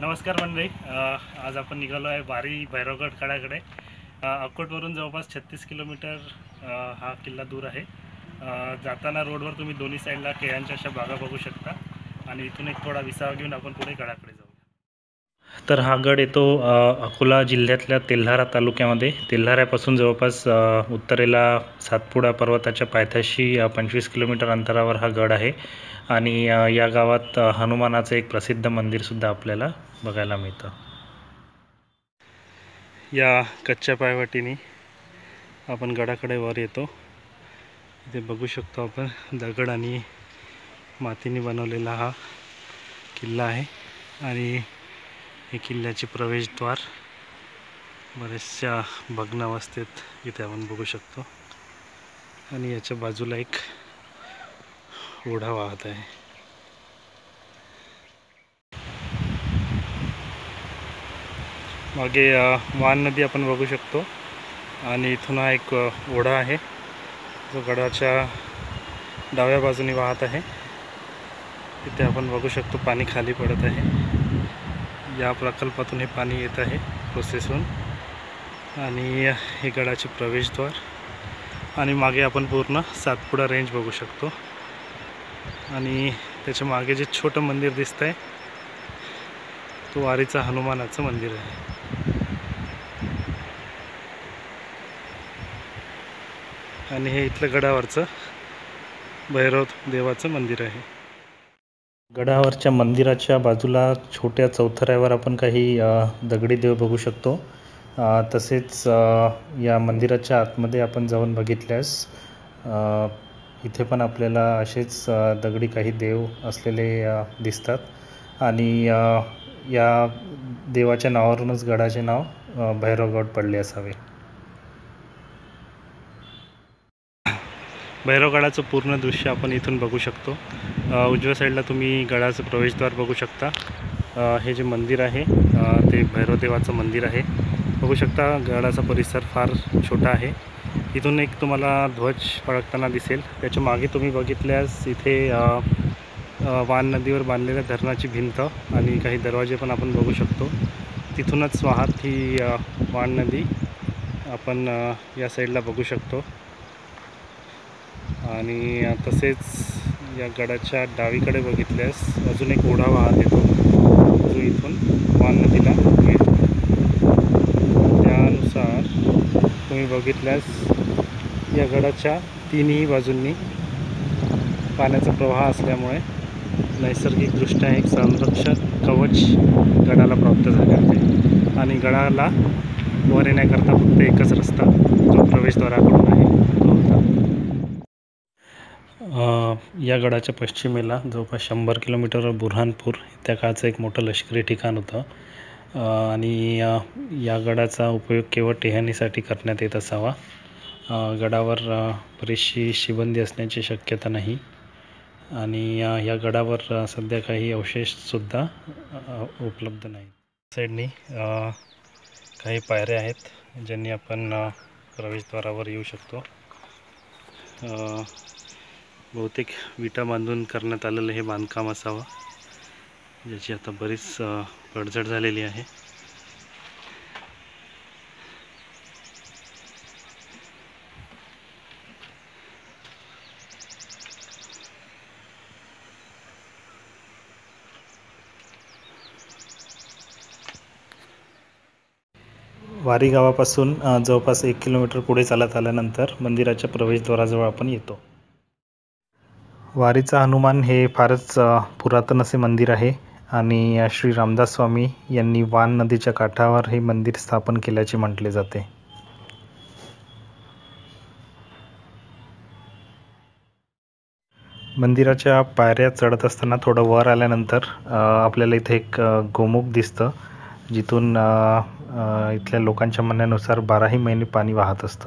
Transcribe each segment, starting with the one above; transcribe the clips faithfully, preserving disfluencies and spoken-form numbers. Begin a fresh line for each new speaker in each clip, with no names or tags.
नमस्कार मंडळी, आज आपण निघालो आहे वारी भैरवगड कडाकडे. अकोटवरून जवळपास छत्तीस किलोमीटर हा किल्ला दूर आहे. जाताना रोडवर तुम्ही दोन्ही साईडला केळ्यांच्या अशा बागा बघू शकता आणि इथून एक थोडा विसावा घेऊन आपण पुढे गडाकडे जाऊ. तर हा गड येतो अकोला जिल्ह्यातल्या तेल्हारा तालुक्यामध्ये. तेल्हाऱ्यापासून जवळपास उत्तरेला सातपुडा पर्वताच्या पायथ्याशी पंचवीस किलोमीटर अंतरावर हा गड आहे आणि या गावात हनुमानाचं एक प्रसिद्ध मंदिरसुद्धा आपल्याला बघायला मिळतं. या कच्च्या पायवाटेने आपण गडाकडे वर येतो. इथे बघू शकतो आपण दगड आणि मातीने बनवलेला हा किल्ला आहे आणि हे किल्ल्याचे प्रवेशद्वार बऱ्याचशा भग्न अवस्थेत इथे आपण बघू शकतो आणि याच्या बाजूला एक ओढा वाहत आहे. मागे वान नदी आपण बघू शकतो आणि इथून हा एक ओढा आहे जो गडाच्या डाव्या बाजूने वाहत आहे. इथे आपण बघू शकतो पाणी खाली पडत आहे. या प्रकल्पातून हे पाणी येत आहे प्रोसेसहून आणि हे गडाचे प्रवेशद्वार आणि मागे आपण पूर्ण सातपुडा रेंज बघू शकतो आणि त्याच्या मागे जे छोटं मंदिर दिसत आहे तो वारीचा हनुमानाचं मंदिर आहे. आणि हे इथलं गडावरचं भैरव देवाचं मंदिर आहे. गडावरच्या मंदिराच्या बाजूला छोट्या चौथऱ्यावर आपण काही दगडी देव बघू शकतो. तसेच या मंदिराच्या आतमध्ये आपण जाऊन बघितल्यास इथे पण आपल्याला असेच दगडी काही देव असलेले दिसतात आणि या देवाच्या नावावरूनच गडाचे नाव भैरवगड पडले असावे. भैरवगडाचं पूर्ण दृश्य आपण इथून बघू शकतो. उजव्या साईडला तुम्ही गडाचं प्रवेशद्वार बघू शकता. हे जे मंदिर आहे ते भैरवदेवाचं मंदिर आहे. बघू शकता गडाचा परिसर फार छोटा आहे. इथून एक तुम्हाला ध्वज फडकताना दिसेल. त्याच्या मागे तुम्ही बघितल्यास इथे वान नदीवर बांधलेल्या धरणाची भिंत आणि काही दरवाजे पण आपण बघू शकतो. तिथूनच वाहत ही वान नदी आपण या साईडला बघू शकतो आणि तसेच या गडाच्या डावीकडे बघितल्यास अजून एक ओढा वाहत येतो जो इथून वान नदीला मिळतो. त्यानुसार तुम्ही बघितल्यास या गडाच्या तिन्ही बाजूंनी पाण्याचा प्रवाह असल्यामुळे नैसर्गिकदृष्ट्या एक संरक्षण कवच गडाला प्राप्त झाले आहे आणि गडाला वर येण्याकरता फक्त एकच रस्ता जो प्रवेशद्वाराकडून आहे तो होता. या गडाच्या पश्चिमेला जवळपास शंभर किलोमीटरवर बुऱ्हाणपूर त्या काळचं एक मोठं लष्करी ठिकाण होतं आणि या गडाचा उपयोग केवळ टेहळणीसाठी करण्यात येत असावा. गडावर बरीचशी शिबंदी असण्याची शक्यता नाही आणि या गडावर सध्या काही अवशेषसुद्धा उपलब्ध नाही. साईडनी काही पायऱ्या आहेत ज्यांनी आपण प्रवेशद्वारावर येऊ शकतो. बहुतेक विटा बांधून करण्यात आलेलं हे बांधकाम असावं ज्याची आता बरीच पडझड झालेली आहे. वारी गावापासून जवळपास एक किलोमीटर पुढे चालत आल्यानंतर मंदिराच्या प्रवेशद्वाराजवळ आपण येतो. वारीचा हनुमान हे फारच पुरातन असे मंदिर आहे आणि श्री रामदास स्वामी यांनी वान नदीच्या काठावर हे मंदिर स्थापन केल्याचे म्हटले जाते. मंदिराच्या पायऱ्या चढत असताना थोडं वर आल्यानंतर आपल्याला इथे एक गोमुख दिसतं जिथून इथल्या लोकांच्या म्हणण्यानुसार बाराही महिने पाणी वाहत असतं.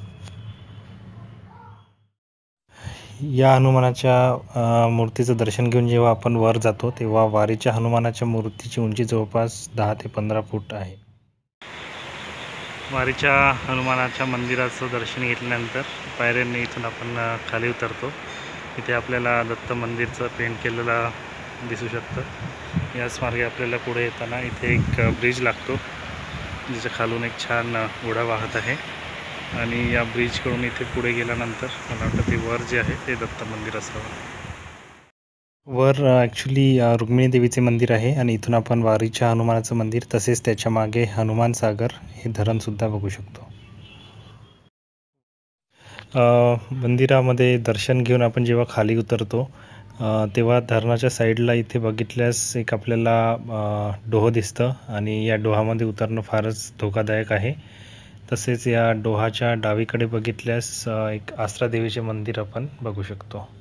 या हनुमानाच्या मूर्तीचं दर्शन घेऊन जेव्हा आपण वर जातो तेव्हा वारीच्या हनुमानाच्या मूर्तीची उंची जवळपास दहा ते पंधरा फूट आहे. वारीच्या हनुमानाच्या मंदिराचं दर्शन घेतल्यानंतर पायऱ्यांनी इथून आपण खाली उतरतो. इथे आपल्याला दत्त मंदिरचं पेंट केलेला दिसू शकतं. याच मार्गे आपल्याला पुढे येताना इथे एक ब्रिज लागतो, ज्याच्या खालून एक छान ओढा वाहत आहे. आणि या ब्रिजकडून इथे पुढे गेल्यानंतर मला वाटतं ते वर जे आहे ते दत्त मंदिर असावं. वर ॲक्च्युली रुक्मिणी देवीचे मंदिर आहे आणि इथून आपण वारीच्या हनुमानाचं मंदिर तसेच त्याच्या मागे हनुमान सागर हे धरणसुद्धा बघू शकतो. मंदिरामध्ये दर्शन घेऊन आपण जेव्हा खाली उतरतो तेव्हा धरणाच्या साईडला इथे बघितल्यास एक आपल्याला डोह दिसतं आणि या डोहामध्ये उतरणं फारच धोकादायक आहे. तसेच या डोहाच्या डावीकडे बघितल्यास एक आसरा देवीचे मंदिर आपण बघू शकतो.